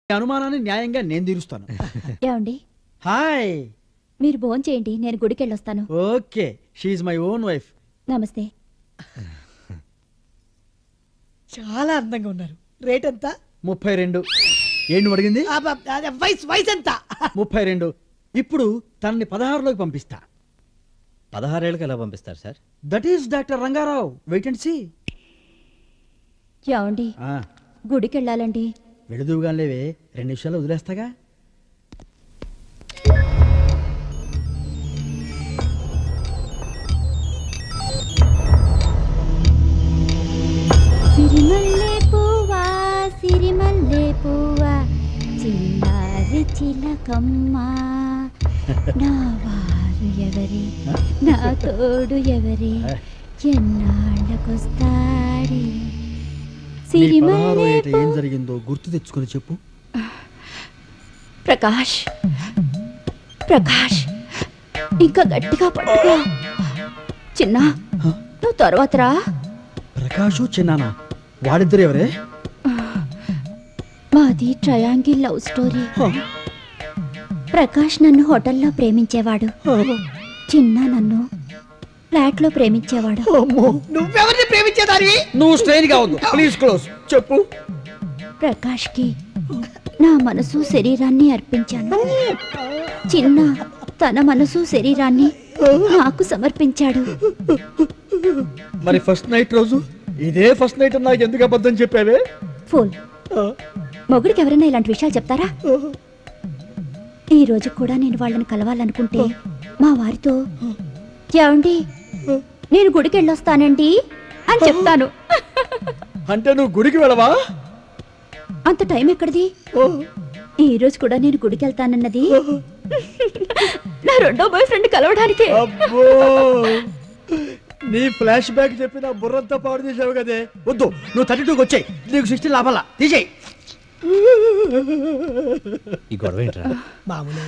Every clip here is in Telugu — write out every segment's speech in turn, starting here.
అనుమానాన్ని న్యాయంగా నేను తీరుస్తాను. ఏమండి హాయ్, మీరు భోజనం చేయండి, నేను గుడికి వెళ్ళొస్తాను. Okay, she my own wife. నమస్తే. చాలా అందంగా ఉన్నారు. రేట్ ఎంత? 32. ఏంటి అడిగింది? వయసు ఎంత? 32. ఇప్పుడు తనని 16లోకి పంపిస్తా. 16 ఏళ్ళకి ఎలా పంపిస్తారు sir? That is doctor Rangarao. Wait and see. ఏమండి గుడికి వెళ్ళాలండి. వెళుదువుగా లేవే, 2 నిమిషాలు వదిలేస్తాగా. సిరిమల్లె పువ్వా సిరిమల్లె పువ్వా చిన్నారి చిలకమ్మ, నా వారు ఎవరి, నా తోడు ఎవరి, ఎన్నాళ్ళకొస్తాడే. ఏం జరిగిందో గుర్తు తెచ్చుకొని చెప్పు. ప్రకాష్ ప్రకాష్ ఇంకా గట్టిగా పట్టుకో. చిన్న నువ్వు తర్వాత రా. ప్రకాషు చిన్నానా, వాడిద్దరు ఎవరే? మాది ట్రయాంగిల్ లవ్ స్టోరీ. ప్రకాష్ నన్ను హోటల్లో ప్రేమించేవాడు, చిన్న నన్ను ఫ్లాట్ లో ప్రేమించేవాడు. నువ్వెవరిని ప్రేమించేదానివి? నువ్వు స్ట్రెయిన్ గా ఉంది. Please close. చెప్పు. ప్రకాష్ కి నా మనసు శరీరాన్ని అర్పించాను. చిన్న తన మనసు శరీరాన్ని నాకు సమర్పించాడు. మరి ఫస్ట్ నైట్ రోజు ఇదే ఫస్ట్ నైట్ నాకు ఎందుకు అబద్ధం చెప్పావే? ఫూల్. మొగుడికి ఎవరైనా ఇలాంటి విషయాలు చెప్తారా? ఈ రోజు కూడా నేను వాళ్ళని కలవాలనుకుంటే మా వారితో ఏమండి నేను గుడికి వెళ్ళొస్తానండి అని చెప్తాను. అంటే నువ్వు గుడికి వెళ్ళవా? అంత టైం ఎక్కడిది? ఈ రోజు కూడా నేను గుడికి వెళ్తానన్నది నా రెండో బాయ్ ఫ్రెండ్ కలవడానికే. అబ్బో, నీ ఫ్లాష్ బ్యాక్ చెప్పి నా బుర్రంతా పాడు చేసావు కదే. వద్దు, నువ్వు 32కి వచ్చాయి, నీకు 16 లాభాలా తీసేయి. ఈ గొడవ ఏంట్రా? మామూలే.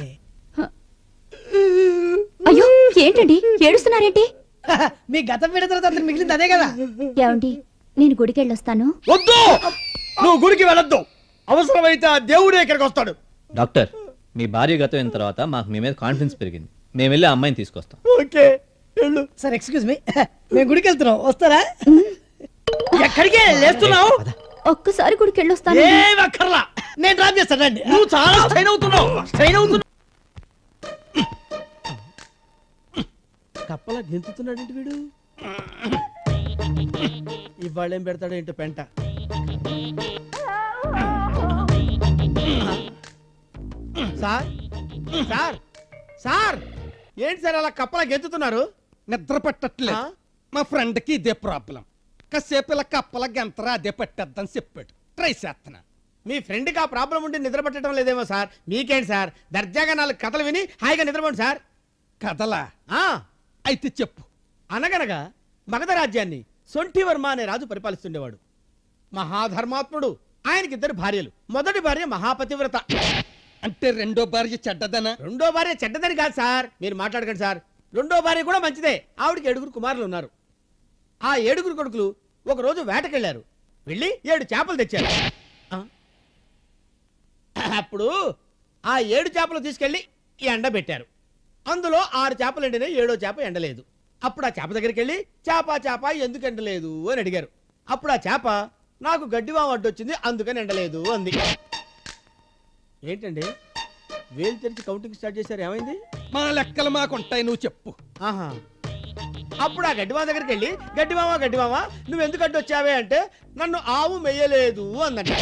అయ్యో ఏంటండి ఏడుస్తున్నారేంటి? మీ గతం విడతల తర్వాత మిగిలింది అదే కదా. ఏమండి నేను గుడికి వెళ్ళొస్తాను. వద్దు, నువ్వు గుడికి వెళ్ళొద్దు. అవసరమైతే ఆ దేవుడే ఇక్కడికి వస్తాడు. డాక్టర్, మీ భార్య గతం అయిన తర్వాత మాకు మీ మీద కాన్ఫిడెన్స్ పెరిగింది. మేము వెళ్ళి ఆ అమ్మాయిని తీసుకొస్తాం. ఓకే వెళ్ళు. సార్ ఎక్స్క్యూజ్ మీ, మేము గుడికి వెళ్తున్నాం, వస్తారా? ఎక్కడికే లేస్తున్నావు? ఒక్కసారి గుడికి వెళ్ళొస్తాను. ఏం అక్కర్లా, నేను డ్రాప్ చేస్తానండి. నువ్వు చాలా స్ట్రెయిన్ అవుతున్నావు. కప్పలా గెంతుతున్నాడు ఏంటి వీడు? ఇవాళేం పెడతాడు ఏంటో పెంట. సార్ సార్ సార్, ఏంటి సార్ అలా కప్పలా గెంతుతున్నారు? నిద్ర పట్టట్లేదు. మా ఫ్రెండ్ కి ఇదే ప్రాబ్లం. కాసేపు ఇలా కప్పల గంతరా అదే పట్టేద్దని చెప్పాడు. ట్రై చేస్తున్నా. మీ ఫ్రెండ్కి ఆ ప్రాబ్లం ఉండి నిద్ర పట్టడం లేదేమో సార్. మీకేంటి సార్, దర్జాగా 4 కథలు విని హాయిగా నిద్రపోండి సార్. కదలా? అయితే చెప్పు. అనగనగా మగధ రాజ్యాన్ని సొంఠివర్మ అనే రాజు పరిపాలిస్తుండేవాడు. మహాధర్మాత్ముడు. ఆయనకి 2 భార్యలు. మొదటి భార్య మహాపతివ్రత. అంటే రెండో భార్య చెడ్డదనా? రెండో భార్య చెడ్డదని కాదు సార్, మీరు మాట్లాడకండి సార్. రెండో భార్య కూడా మంచిదే. ఆవిడికి 7 కుమారులు ఉన్నారు. ఆ 7 కొడుకులు ఒకరోజు వేటకెళ్లారు. వెళ్ళి 7 చేపలు తెచ్చారు. అప్పుడు ఆ 7 చేపలు తీసుకెళ్లి ఎండబెట్టారు. అందులో 6 చేపలు ఎండినాయి, 7వ చేప ఎండలేదు. అప్పుడు ఆ చేప దగ్గరికి వెళ్ళి చేప ఎందుకు ఎండలేదు అని అడిగారు. అప్పుడు ఆ చేప నాకు గడ్డివామ అడ్డొచ్చింది అందుకని ఎండలేదు అంది. ఏంటండి వేలు తెరిచి కౌంటింగ్ స్టార్ట్ చేశారు, ఏమైంది? మా లెక్కలు మాకుంటాయి, నువ్వు చెప్పు. ఆహా. అప్పుడు ఆ గడ్డివామ దగ్గరికి వెళ్ళి గడ్డివామ నువ్వు ఎందుకు అడ్డొచ్చావే అంటే నన్ను ఆవు మెయ్యలేదు అందంట.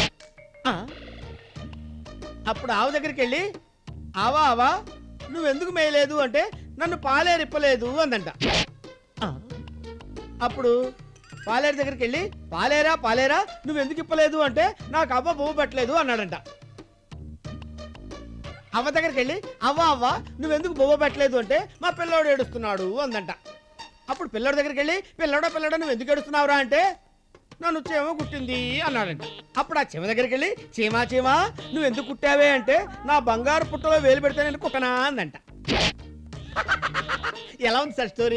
అప్పుడు ఆవు దగ్గరికి వెళ్ళి ఆవా నువ్వెందుకు మేయలేదు అంటే నన్ను పాలేరిప్పలేదు అందంట. అప్పుడు పాలేరు దగ్గరికి వెళ్ళి పాలేరా నువ్వెందుకు ఇప్పలేదు అంటే నాకు అవ్వ పువ్వు పెట్టలేదు అన్నాడంట. అవ్వ దగ్గరికి వెళ్ళి అవ్వ నువ్వెందుకు బొవ్వ పెట్టలేదు అంటే మా పిల్లోడు ఏడుస్తున్నాడు అందంట. అప్పుడు పిల్లోడి దగ్గరికి వెళ్ళి పిల్లోడా నువ్వు ఎందుకు ఏడుస్తున్నావురా అంటే నన్ను చీమ కుట్టింది అన్నాడంట. అప్పుడు ఆ చీమ దగ్గరికి వెళ్ళి చీమా నువ్వు ఎందుకు కుట్టావే అంటే నా బంగారు పుట్టలో వేలు పెడితే నేను కుట్టనా అందంట. ఎలా ఉంది సార్ స్టోరీ?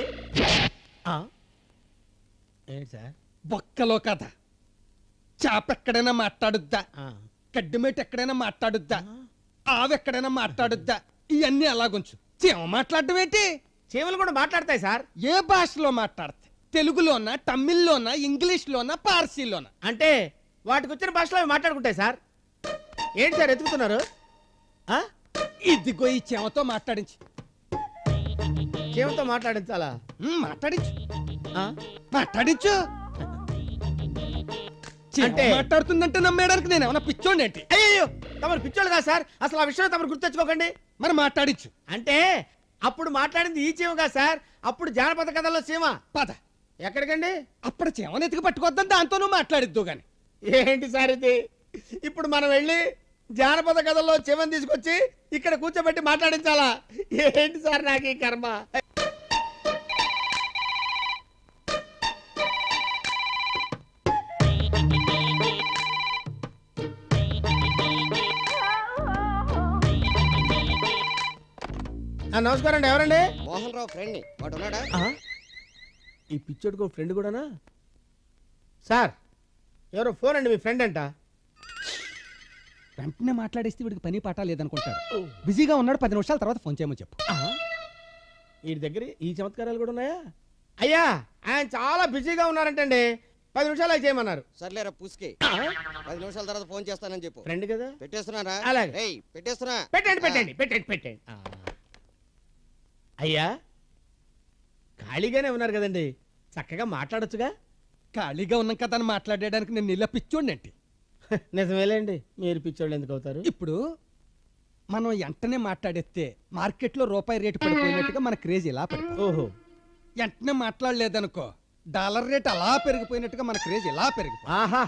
ఏంటి సార్? బొక్కలో కథ. చేప ఎక్కడైనా మాట్లాడుద్దా? గడ్డిమేట ఎక్కడైనా మాట్లాడుద్దా ఆవెక్కడైనా మాట్లాడుద్దా ఇవన్నీ అలాగుంచు చీమ మాట్లాడడం ఏంటి చీమలు కూడా మాట్లాడతాయి సార్. ఏ భాషలో మాట్లాడతాయి తెలుగులోనా తమిళ్లోనా ఇంగ్లీష్లోనా పార్సీలోనా అంటే వాటికి వచ్చిన భాషలో అవి మాట్లాడుకుంటాయి సార్. ఏంటి సార్ ఎత్తుకుతున్నారు? ఇదిగో ఈ చీమతో మాట్లాడించి చీమతో మాట్లాడించాలా? మాట్లాడించు ఆ? మాట్లాడించు అంటే మాట్లాడుతుందంటే నమ్మేయడానికి నేను ఏమన్నా పిచ్చోండి ఏంటి? అయ్యో తమరు పిచ్చోళ్ళు కాదు సార్. అసలు ఆ విషయం తమరు గుర్తెచ్చుకోకండి. మరి మాట్లాడించు. అంటే అప్పుడు మాట్లాడింది ఈ చీమ కాదు సార్, అప్పుడు జానపద కథల్లో చీమ. పద. ఎక్కడికండి? అప్పుడు చీమను ఎతికి పట్టుకొద్దాం దాంతోనూ మాట్లాడిద్దు గాని. ఏంటి సార్ ఇది? ఇప్పుడు మనం వెళ్ళి జానపద కథల్లో చీమని తీసుకొచ్చి ఇక్కడ కూర్చోబెట్టి మాట్లాడించాలా? ఏంటి సార్ నాకు ఈ కర్మ? నమస్కారం అండి. ఎవరండి? మోహన్ రావు ఫ్రెండ్ ని. వాడు ఉన్నాడా? ఈ పిచ్చోడికి ఫ్రెండ్ కూడానా? సార్ ఎవరో ఫోన్ అండి, మీ ఫ్రెండ్ అంట. వెంటనే మాట్లాడేస్తే వీడికి పని పాట లేదనుకుంటాడు. బిజీగా ఉన్నాడు, 10 నిమిషాల తర్వాత ఫోన్ చేయమని చెప్పు. వీడి దగ్గర ఈ చమత్కారాలు కూడా ఉన్నాయా? అయ్యా ఆయన చాలా బిజీగా ఉన్నారంటండి, 10 నిమిషాలు అవి చేయమన్నారు. సర్లేరా పూసుకి 10 నిమిషాల తర్వాత ఫోన్ చేస్తానని చెప్పు. ఫ్రెండ్ కదా. పెట్టేస్తున్నారా? అలాగే. రేయ్ పెట్టేస్తున్నా. పెట్టండి పెట్టండి పెట్టండి పెట్టండి. అయ్యా ఖాళీగానే ఉన్నారు కదండి, చక్కగా మాట్లాడొచ్చుగా. ఖాళీగా ఉన్నాం కదా అని మాట్లాడడానికి నేను ఇలా పిచ్చోండి ఏంటి? నిజమేలేండి, మీరు పిచ్చోళ్ళు ఎందుకు అవుతారు? ఇప్పుడు మనం వెంటనే మాట్లాడేస్తే మార్కెట్లో రూపాయి రేటు పడిపోయినట్టుగా మన క్రేజ్ ఇలా పడిపోయింది. ఓహో. వెంటనే మాట్లాడలేదనుకో డాలర్ రేట్ అలా పెరిగిపోయినట్టుగా మన క్రేజ్ ఇలా పెరిగిపోయింది. ఆహా.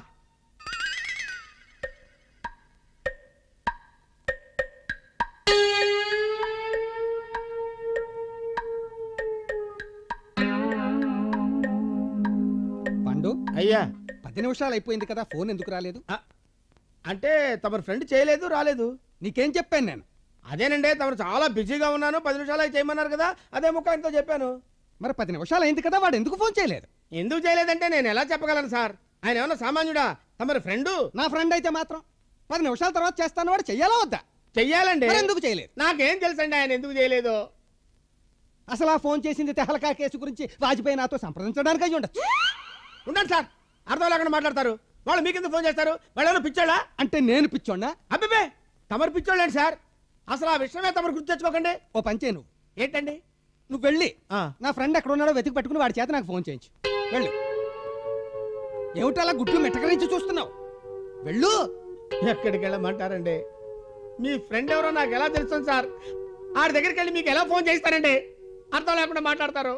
పండు అయ్యా 10 నిమిషాలు అయిపోయింది కదా, ఫోన్ ఎందుకు రాలేదు? అంటే తమరు ఫ్రెండ్ చేయలేదు, రాలేదు. నీకేం చెప్పాను నేను? అదేనండి, తమరు చాలా బిజీగా ఉన్నాను, 10 నిమిషాలు అవి చేయమన్నారు కదా, అదే ముక్క ఆయనతో చెప్పాను. మరి 10 నిమిషాలు అయింది కదా, వాడు ఎందుకు ఫోన్ చేయలేదు? ఎందుకు చేయలేదంటే నేను ఎలా చెప్పగలను సార్? ఆయన ఏమన్నా సామాన్యుడా? తమరి ఫ్రెండు. నా ఫ్రెండ్ అయితే మాత్రం 10 నిమిషాల తర్వాత చేస్తాను, వాడు చెయ్యాలా వద్దా? చెయ్యాలండి. మరి ఎందుకు చేయలేదు? నాకేం తెలుసండి ఆయన ఎందుకు చేయలేదు. అసలు ఆ ఫోన్ చేసింది తెహలకా కేసు గురించి వాజ్పేయి నాతో సంప్రదించడానికి అయి ఉండొచ్చు. ఉండండి సార్, అర్థం లేకుండా మాట్లాడతారు. వాళ్ళు మీకెందుకు ఫోన్ చేస్తారు? వాళ్ళు పిచ్చోళ్ళా? అంటే నేను పిచ్చోండా? అబ్బే తమరు పిచ్చోళ్ళండి సార్. అసలు ఆ విషయమే తమరు గుర్తు తెచ్చుకోకండి. ఓ పంచే, నువ్వు ఏంటండి? నువ్వు వెళ్ళి నా ఫ్రెండ్ ఎక్కడ ఉన్నాడో వెతికి పట్టుకుని వాడి చేత నాకు ఫోన్ చేయించు. వెళ్ళు. ఏమిటి అలా గుడ్లు మెట్టకరించి చూస్తున్నావు? వెళ్ళు. ఎక్కడికి వెళ్ళమంటారండి? మీ ఫ్రెండ్ ఎవరో నాకు ఎలా తెలుస్తుంది సార్? ఆడి దగ్గరికి వెళ్ళి మీకు ఎలా ఫోన్ చేస్తారండి? అర్థం లేకుండా మాట్లాడతారు.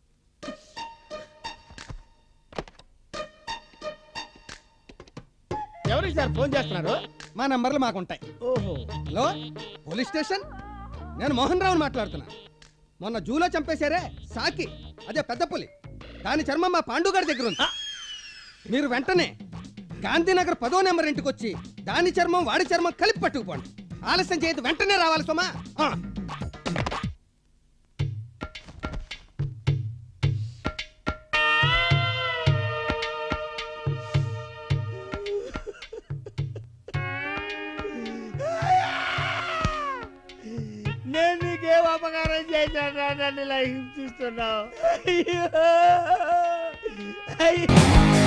ఎవరికి సార్ ఫోన్ చేస్తున్నారు? మా నంబర్లు మాకుంటాయి. ఓహో. హలో, పోలీస్ స్టేషన్, నేను మోహన్ రావుని మాట్లాడుతున్నా. మొన్న జూలో చంపేశారే సాకి, అదే పెద్ద పులి, దాని చర్మం మా పాండుగారి దగ్గర ఉంది. మీరు వెంటనే గాంధీనగర్ 10వ నెంబర్ ఇంటికి వచ్చి దాని చర్మం వాడి చర్మం కలిపి పట్టుకుపోండి. ఆలస్యం చేయదు, వెంటనే రావాలి సోమా. నేను నీకేం అపకారం చేశాను? నన్ను ఇలా హింసిస్తున్నావు. అయ్యో.